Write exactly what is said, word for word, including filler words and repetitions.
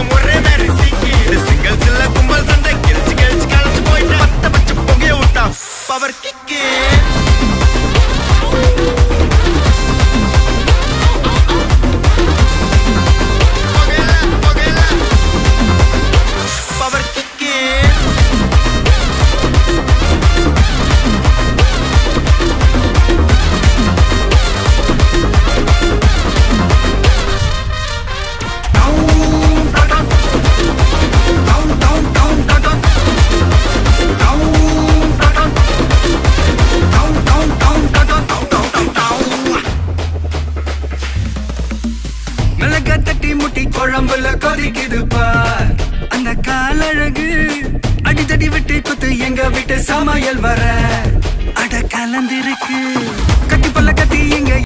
மூக்கும் ஒரே மாதிரி சீக்கி சிங்கல் சில்ல கும்பல் சண்டை கிழிச்சு கிழிச்சு கழிச்சு போயிட்டு பத்த பச்சை புகைய விட்டா பவர் கிக்கு குழம்புல கொதிக்குது பார் அந்த காலழகு அடித்தடி விட்டு குத்து எங்க விட்டு சமையல் வர அட கலந்திருக்கு கட்டி பல்ல கட்டி எங்க